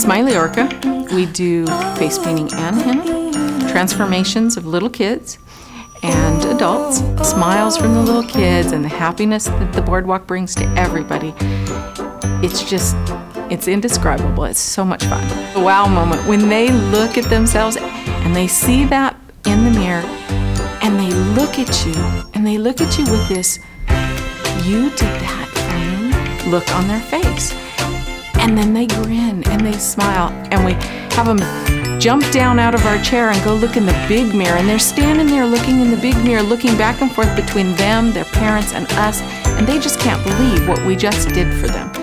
Smiley Orca. We do face painting and henna, transformations of little kids and adults, smiles from the little kids, and the happiness that the boardwalk brings to everybody. It's indescribable. It's so much fun. The wow moment, when they look at themselves and they see that in the mirror, and they look at you, with this, "You did that for me," look on their face. And then they grin and they smile, and we have them jump down out of our chair and go look in the big mirror, and they're standing there looking in the big mirror, looking back and forth between them, their parents, and us, and they just can't believe what we just did for them.